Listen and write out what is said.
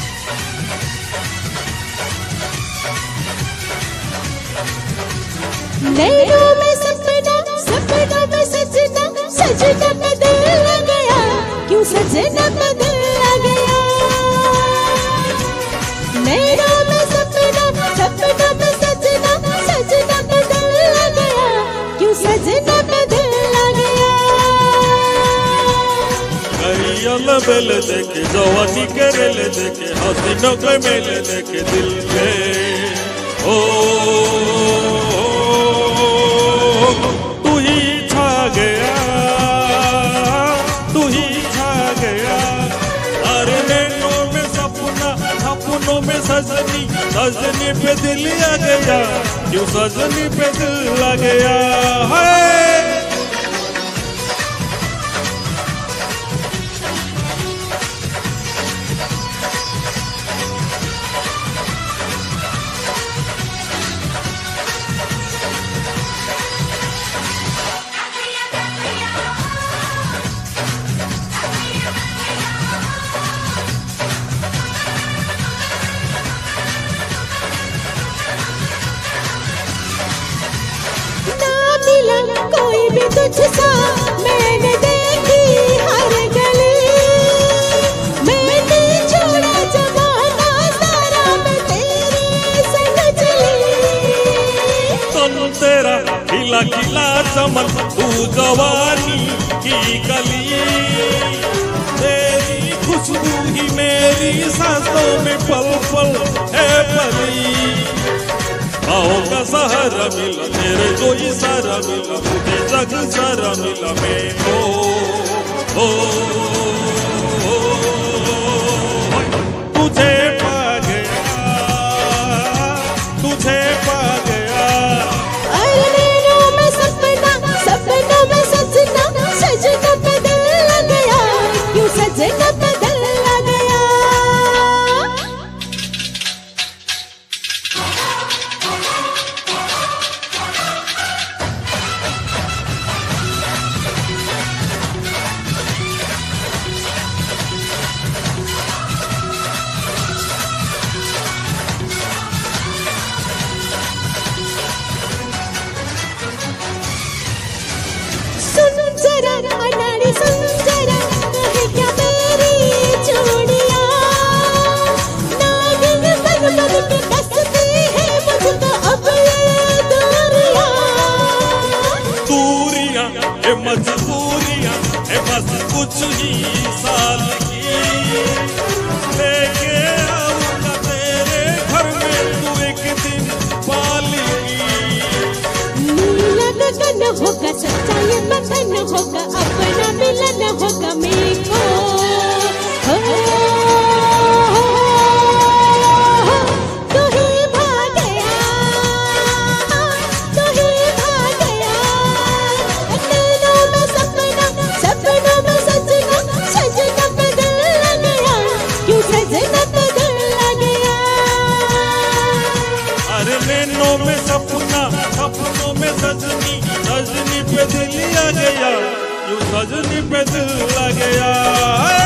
नैनों में सपना, सपनों में सजना, सजना पे दिल लग गया, क्यों सजना पे दिल लग गया। नैनों में सपना, सपनों में सजना, सजना पे दिल लग गया, क्यों सजना पे दिल लग गया। करियल बेल देखे जवानी करेले देखे हसीनों के मेले देखे दिल में ओ तू ही छा गया, तू ही छा गया। अरे नैनों में सपना, सपनों में सजनी, सजनी पे दिल आ गया, क्यों सजनी पे दिल आ गया है। कोई भी तुझसा मैंने देखी हर गली, मैंने छोड़ा जमाना सारा, मैं तेरे संग चली। तन तेरा खिला खिला चमन, तू जवानी की कली, तेरी खुशबू ही मेरी सांसों में पल पल है पली। आओ का सहारा मिला तेरे को इशारा मिला, मुझे जग सारा मिला मैं ओ तुझे पा गया, तुझे पा गया। अरे नैनों में सपना, सपनों में सजना, सजना पे दिल लग गया, क्यों सजना पे दिल लग गया। सुन जरा अनाड़ी सुन जरा, कहे क्या मेरी चूड़ियां, नागिन बन बन के कसती है मुझको अब ये दूरियां। दूरियां ये मजबूरियां ये बस कुछ ही साल की, लेके आऊंगा तेरे घर में तू एक दिन पालेगी। नीला गगन होगा, सच्चा ये बंधन होगा, अपना मिलन होगा मेरे को। तू ही भाग गया, तू ही भाग गया। नैनों में सपना, सपनों में सजना, सजना पे दिल लग गया, क्यों सजना पे दिल लग गया। अरे नैनों में सपना, सपनों में सजनी, सजनी पे दिल आ गया, यूं सजनी पे दिल आ गया।